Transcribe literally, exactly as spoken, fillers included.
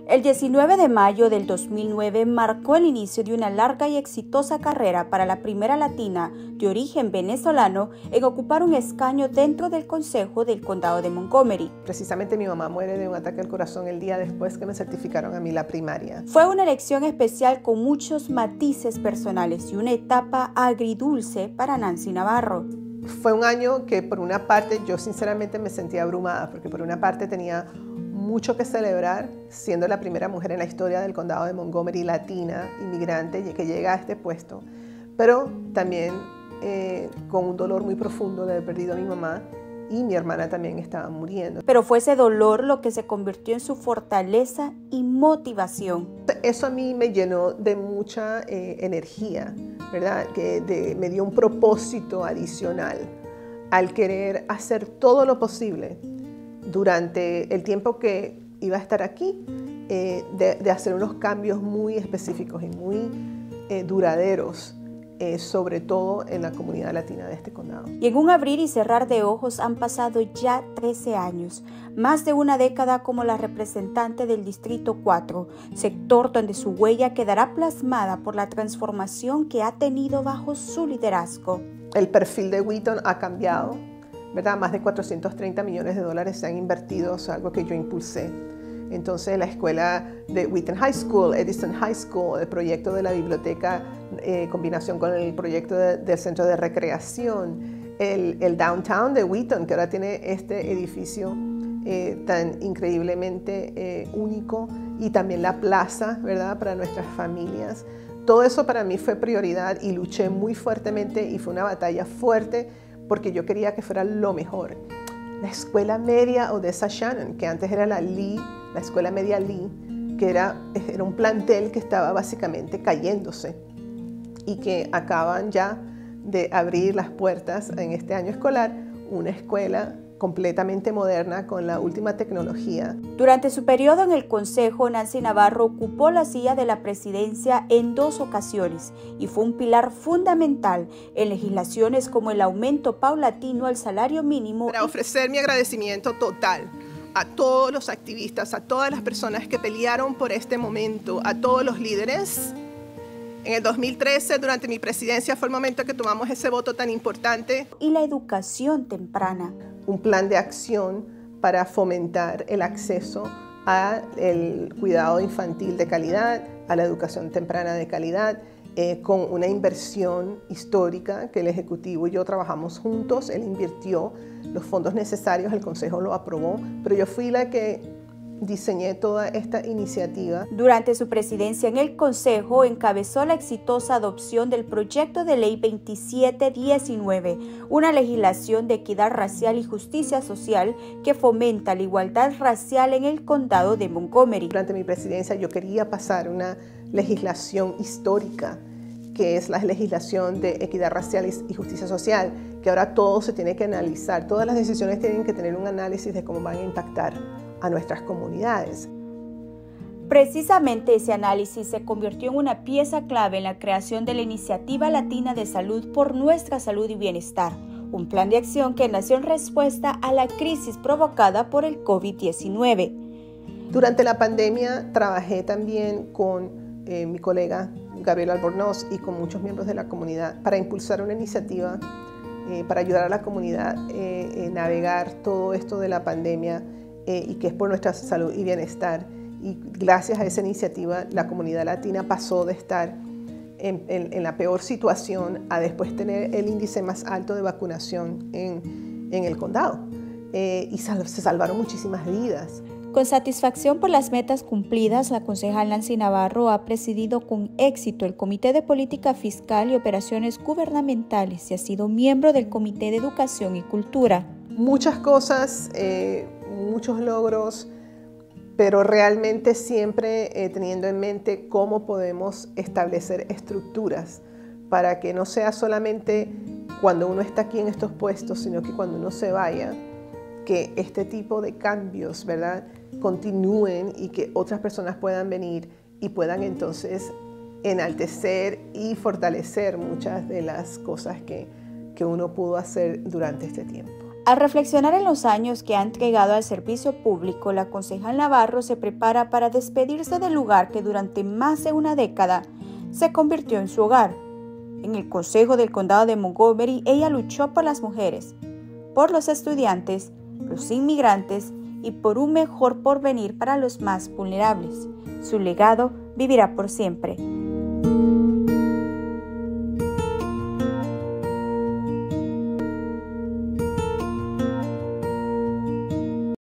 El diecinueve de mayo del dos mil nueve marcó el inicio de una larga y exitosa carrera para la primera latina de origen venezolano en ocupar un escaño dentro del Consejo del Condado de Montgomery. Precisamente mi mamá muere de un ataque al corazón el día después que me certificaron a mí la primaria. Fue una elección especial con muchos matices personales y una etapa agridulce para Nancy Navarro. Fue un año que por una parte yo sinceramente me sentía abrumada, porque por una parte tenía mucho que celebrar, siendo la primera mujer en la historia del condado de Montgomery latina, inmigrante, que llega a este puesto, pero también eh, con un dolor muy profundo de haber perdido a mi mamá y mi hermana también estaba muriendo. Pero fue ese dolor lo que se convirtió en su fortaleza y motivación. Eso a mí me llenó de mucha eh, energía, ¿verdad? Que de, me dio un propósito adicional al querer hacer todo lo posible durante el tiempo que iba a estar aquí, eh, de, de hacer unos cambios muy específicos y muy eh, duraderos, eh, sobre todo en la comunidad latina de este condado. Y en un abrir y cerrar de ojos han pasado ya trece años, más de una década como la representante del Distrito cuatro, sector donde su huella quedará plasmada por la transformación que ha tenido bajo su liderazgo. El perfil de Wheaton ha cambiado, ¿verdad? Más de cuatrocientos treinta millones de dólares se han invertido, es algo que yo impulsé. Entonces la escuela de Wheaton High School, Edison High School, el proyecto de la biblioteca, eh, combinación con el proyecto de, del centro de recreación, el, el downtown de Wheaton, que ahora tiene este edificio eh, tan increíblemente eh, único, y también la plaza, ¿verdad? Para nuestras familias. Todo eso para mí fue prioridad y luché muy fuertemente y fue una batalla fuerte, porque yo quería que fuera lo mejor. La escuela media Odessa Shannon, que antes era la Lee, la escuela media Lee, que era, era un plantel que estaba básicamente cayéndose y que acaban ya de abrir las puertas en este año escolar, una escuela completamente moderna con la última tecnología. Durante su periodo en el Consejo, Nancy Navarro ocupó la silla de la presidencia en dos ocasiones y fue un pilar fundamental en legislaciones como el aumento paulatino al salario mínimo. Para ofrecer mi agradecimiento total a todos los activistas, a todas las personas que pelearon por este momento, a todos los líderes. En el dos mil trece, durante mi presidencia, fue el momento que tomamos ese voto tan importante. Y la educación temprana. Un plan de acción para fomentar el acceso al cuidado infantil de calidad, a la educación temprana de calidad, eh, con una inversión histórica que el Ejecutivo y yo trabajamos juntos. Él invirtió los fondos necesarios, el Consejo lo aprobó, pero yo fui la que diseñé toda esta iniciativa. Durante su presidencia en el Consejo, encabezó la exitosa adopción del proyecto de ley veintisiete diecinueve, una legislación de equidad racial y justicia social que fomenta la igualdad racial en el condado de Montgomery. Durante mi presidencia yo quería pasar una legislación histórica, que es la legislación de equidad racial y justicia social, que ahora todo se tiene que analizar, todas las decisiones tienen que tener un análisis de cómo van a impactar a nuestras comunidades. Precisamente ese análisis se convirtió en una pieza clave en la creación de la Iniciativa Latina de Salud por Nuestra Salud y Bienestar, un plan de acción que nació en respuesta a la crisis provocada por el COVID diecinueve. Durante la pandemia trabajé también con eh, mi colega Gabriel Albornoz y con muchos miembros de la comunidad para impulsar una iniciativa eh, para ayudar a la comunidad eh, a navegar todo esto de la pandemia, Eh, y que es por nuestra salud y bienestar. Y gracias a esa iniciativa, la comunidad latina pasó de estar en, en, en la peor situación a después tener el índice más alto de vacunación en, en el condado. Eh, y sal, se salvaron muchísimas vidas. Con satisfacción por las metas cumplidas, la concejal Nancy Navarro ha presidido con éxito el Comité de Política Fiscal y Operaciones Gubernamentales y ha sido miembro del Comité de Educación y Cultura. Muchas cosas, eh, muchos logros, pero realmente siempre eh, teniendo en mente cómo podemos establecer estructuras para que no sea solamente cuando uno está aquí en estos puestos, sino que cuando uno se vaya, que este tipo de cambios, ¿verdad?, continúen y que otras personas puedan venir y puedan entonces enaltecer y fortalecer muchas de las cosas que, que uno pudo hacer durante este tiempo. Al reflexionar en los años que ha entregado al servicio público, la concejal Navarro se prepara para despedirse del lugar que durante más de una década se convirtió en su hogar. En el Consejo del Condado de Montgomery, ella luchó por las mujeres, por los estudiantes, los inmigrantes y por un mejor porvenir para los más vulnerables. Su legado vivirá por siempre.